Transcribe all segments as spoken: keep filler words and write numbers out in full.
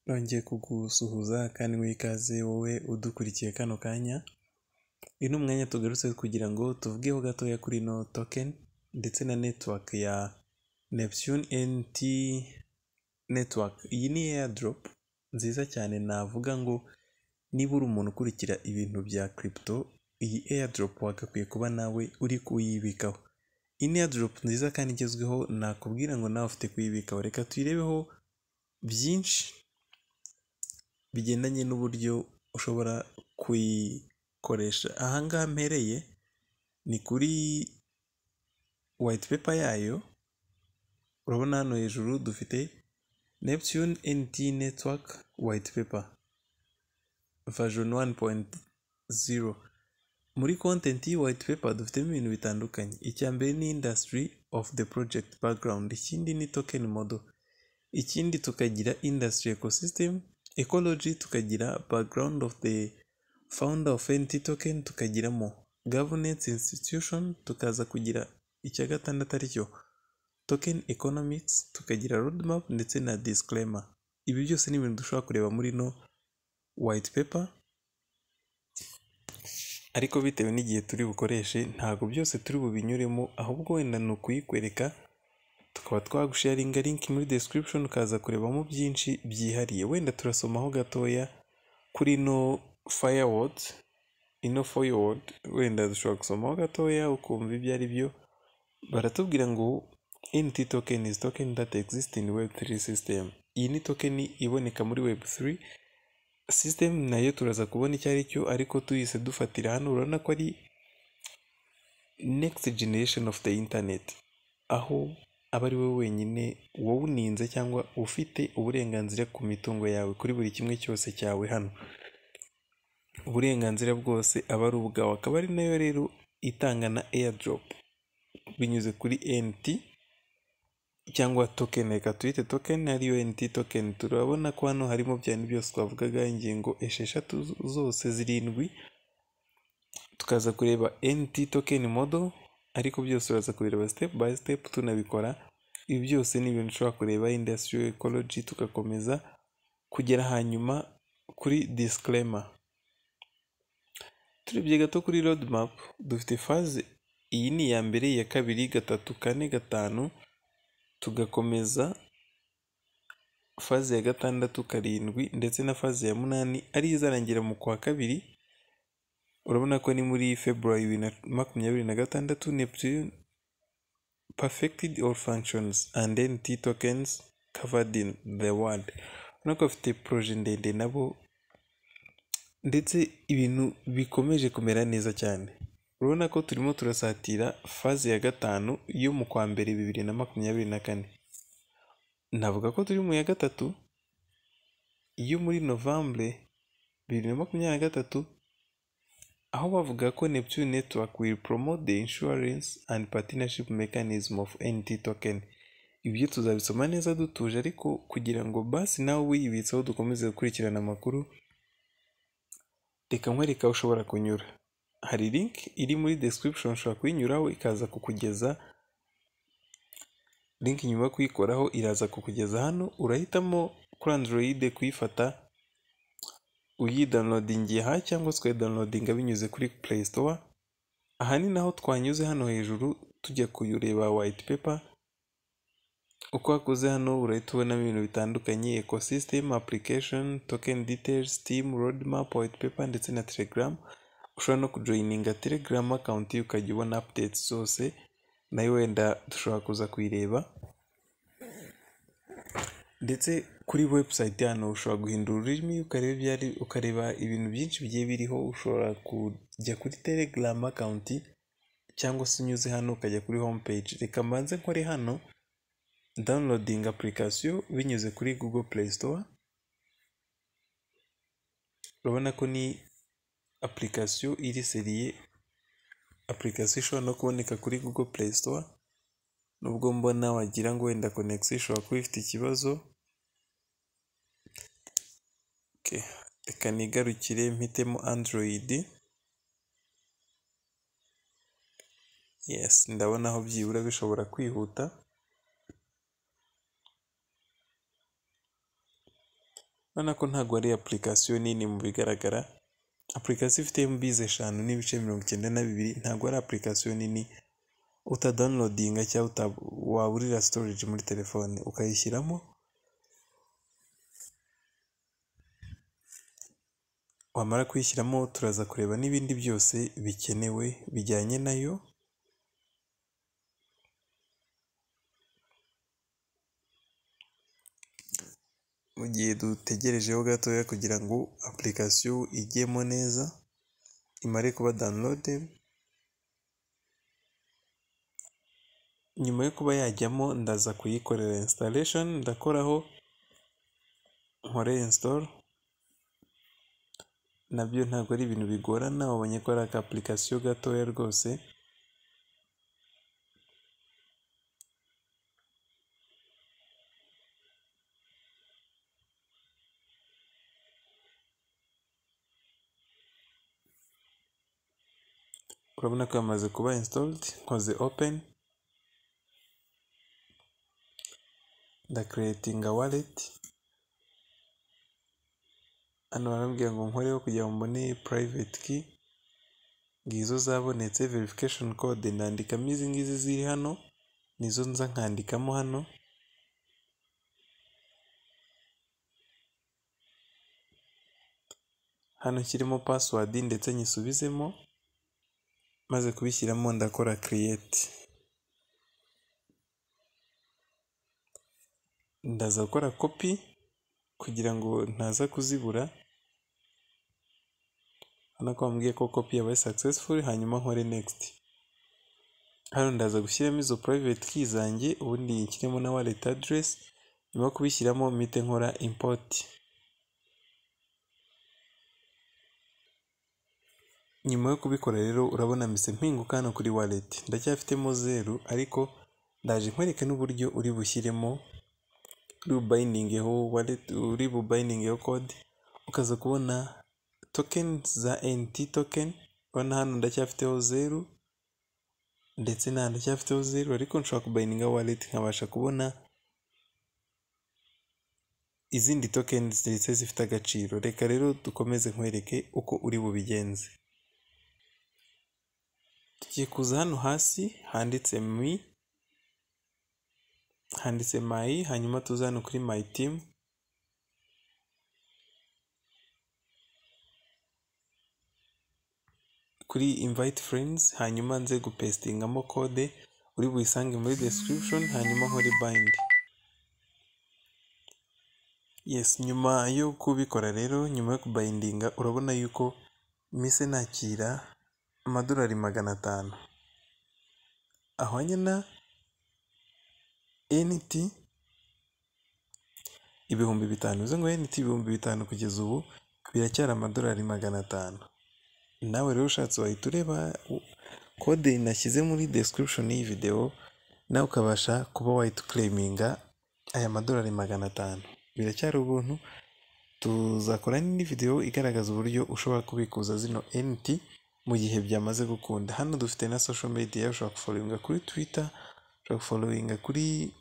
Nongeye kugusuhuza kandi ngo ikaze wowe udukurikiye kano kanya. Ino mwanya tugarutse kugira ngo tuvugeho gatoya kuri no token ndetse na network ya NEPTUNE N T network. Iyi ni airdrop nziza cyane, navuga ngo niba uri umuntu ukurikira ibintu bya crypto, iyi airdrop wagakwiye kuba nawe uri kuyibikaho. Iyi ni airdrop nziza kandi igezweho, nakubwira ngo nawe ufite kuyibikaho. Reka tuyirebeho byinshi bigendanye n'uburyo ushobora kuyikoresha. Ahangaha mpereye ni kuri white paper yayo. Urabona hano hejuru dufite NEPTUNE N T network white paper version one point zero. Muri content y white paper dufitemo ibintu bitandukanye. Icya mbere ni industry of the project background, ikindi ni token model, ikindi tukagira industry ecosystem, ecology, tukagira background of the founder of N T token, tukagiramo governance institution, tukaza kugira icya gatandatu aricyo token economics, tukagira roadmap ndetse na disclaimer. Ibi byose ni ibintu dushobora kureba muri no white paper, ariko bitewe n'igihe turi bukoreshe ntabwo byose turi bubinyuremo, ahubwo wenda ni ukuyikwereka tukaba twagusharinga link muri description ukaza kurebamo byinshi byihariye. Wenda turasomaho gatoya kuri no fireword. Ino fireword wenda dushobora gusomaho gatoya ukumva ibyo ari byo. Baratubwira ngo N T token is token that exists in web three system. Iyi ni token iboneka muri web three system, nayo turaza kubona icyo ari cyo, ariko tuyise dufatira hano urabona ko ari next generation of the internet, aho aba ari wowe wenyine wowe uninze cyangwa ufite uburenganzira ku mitungo yawe, kuri buri kimwe cyose cyawe hano. Uburenganzira bwose aba ari ubwawe, akaba ari nayo rero itanga na airdrop binyuze kuri N T cyangwa token. Reka tuyite token ariyo N T token. Turabona ko hano harimo byane byose twavugaga, ingingo esheshatu zose zirindwi. Tukaza kureba N T token model, ariko byose uraza kureba step by step tunabikora. Ibi byose ni ibintu ushobora kureba, industry, ecology, tugakomeza kugera hanyuma kuri disclaimer. Turebye gato kuri roadmap, dufite phase. Iyi ni iya mbere, iya kabiri, gatatu, kane, gatanu, tugakomeza phase ya gatandatu, karindwi ndetse na phase ya munani ari izarangira mu kwa kabiri. Urabona ko ni muri February bibiri na makumyabiri na gatandatu. NEPTUNE perfected all functions and N T tokens covered in the world. Urabona ko bafite projet ndende nabo ndetse ibintu bikomeje kumera neza cyane. Urabona ko turimo turasatira phase ya gatanu yo mu kwa mbere bibiri na makumyabiri na kane. Navuga ko turi mu ya gatatu yo muri Novembre bibiri na makumyabiri na gatatu, aho bavuga ko NEPTUNE network will promote the insurance and partnership mechanism of N T token. Ibyo tuzabisoma neza dutuje, ariko kugira ngo basi nawe wiyibitseho dukomeze gukurikirana amakuru, reka nkwereka aho ushobora kunyura. Hari link iri muri description ushobora kuyinyuraho ikaza kukugeza, link nyuma kuyikoraho iraza kukugeza hano. Urahitamo kuri Android kuyifata uyidownloadingiye aha, cyangwa se downloadinga binyuze kuri Play Store. Aha ni naho twanyuze hano hejuru tujya kuyureba white paper. Uko wakoze hano urahita ubonamo ibintu bitandukanye: ecosystem, application, token details, team, roadmap, white paper ndetse na Telegram. Ushobora no kujoininga Telegram account ukajya ubona updates zose, nayo wenda dushobora kuza kuyireba. Ndetse kuri website hano ushobora guhindura ururimi ukareba ibyari ukareba ibintu byinshi bigiye biriho. Ushobora kujya kuri Telegram account cyangwa se unyuze hano ukajya kuri homepage. Reka mbanze nkore hano downloading application binyuze kuri Google Play Store. Urabona ko ni application iri seriye, application ishobora no kuboneka kuri Google Play Store, nubwo mbona wagira ngo wenda connection ishobora kuba ifite ikibazo. Okay, reka nigarukire mpitemo Android. Yes, ndabona aho byibura bishobora kwihuta. urabona ko ntabwo ari application nini mu bigaragara. Application ifite M B eshanu n'ibice mirongo icyenda na bibiri ntabwo ari application nini utadownloadinga cyangwa waburira storage muri telefone ukayishyiramo, wamara kuyishyiramo turaza kureba n'ibindi byose bikenewe bijyanye nayo. Mu gihe dutegerejeho gatoya kugira ngo application ijyemo neza imare kuba download, nyuma yo kuba yajyamo ndaza kuyikorera installation, ndakoraho nkore install. Nabyo ntabwo ari ibintu bigorana, wabonye ko ari aka application gatoya rwose. Urabona ko yamaze kuba installed, nkoze open, nda creating a wallet. Hano barambwira ngo nkoreho kugira ngo mbone private key, ngizo zabonetse. Verification code ndandikamo izi ngizi ziri hano, nizo nza nkandikamo hano. Hano kirimo password ndetse nyisubizemo, maze kubishyiramo ndakora create. Ndaza gukora copy kugira ngo ntaza kuzibura. Hano ko bambwiye ko copy yabaye successful, hanyuma nkore next. Hano ndaza gushyiramo izo private key zanjye, ubundi nshyiremo na wallet address. Nyuma yo kubishyiramo mpite nkora import. Nyuma yo kubikora rero urabona mise mpinguka hano kuri wallet. Ndacyafitemo zero ariko ndaje nkwereke n'uburyo uri bushyiremo, uri bubindingeho wallet, uri bubindingeho code, ukaza kubona token za N T token. Urabona hano ndacyafiteho zero ndetse n'ahandi ndacyafiteho zero, ariko nshobora kubindinga wallet nkabasha kubona izindi tokens ndetse zifite agaciro. Reka rero dukomeze nkwereke uko uri bubigenze. Tugiye kuza hano hasi handitse me, handitse my, hanyuma tuza hano kuri my team. Kuri invite friends, hanyuma nze gupestingamo code, uri buyisange muri description, hanyuma nkore bind. Yes, nyuma yo kubikora rero, nyuma yo kubindinga, urabona yuko mise nakira amadolari magana atanu ahwanye na N T ibihumbi bitanu. Bivuze ngo N T ibihumbi bitanu kugeza ubu biracyari amadolari magana atanu. Nawe rero ushatse wahita ureba code nashyize muri description y'iyi video, nawe ukabasha kuba wahita claiminga aya madolari magana atanu. Biracyari ubuntu. Tuzakora n'indi video igaragaza uburyo ushobora kubikuza zino N T mu gihe byamaze gukunda. Hano dufite na social media, ushobora kufollowinga kuri Twitter, ushobora kufollowinga kuri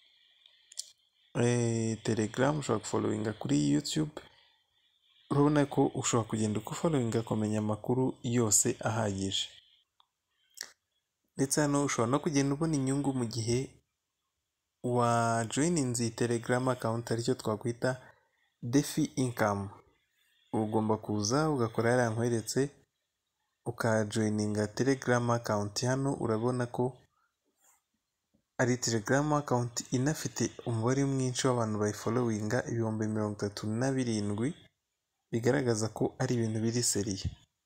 eh, Telegram, ushobora kufollowinga kuri YouTube. Urabona ko ushobora kugenda uko followinga kumenya amakuru yose ahagije. Ndetse hano ushobora no kugenda ubona inyungu mu gihe wa joininze iyi Telegram account, aricyo twakwita defi income. Ugomba kuza ugakora yariya nkweretse, ukajoininga Telegram account. Hano urabona ko ari Telegram account inafite umubare mwinshi w'abantu bayifollowinga, ibihumbi mirongo itatu na birindwi, bigaragaza ko ari ibintu biri seriye,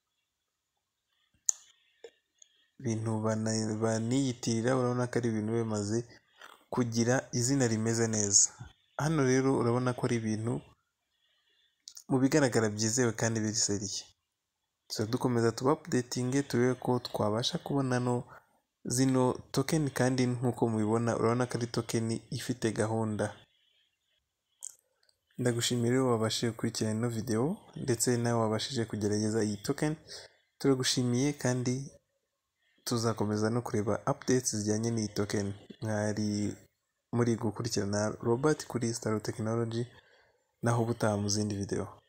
ibintu baniyitirira. Urabona ko ari ibintu bimaze kugira izina rimeze neza. Hano rero urabona ko ari ibintu mu bigaragara byizewe kandi biri seriye. So dukomeza tuba updating, turebe ko twabasha kubona no zino token, kandi nkuko mubibona urabona ko ari token ifite gahunda. Ndagushimira rero wabashije gukurikirana ino video, ndetse nawe wabashije kugerageza iyi token. Turagushimiye kandi tuzakomeza no kureba updates zijyanye n'iyi token. Mwari muri gukurikirana Robert kuri Star Technology. naho ubutaha mu zindi video.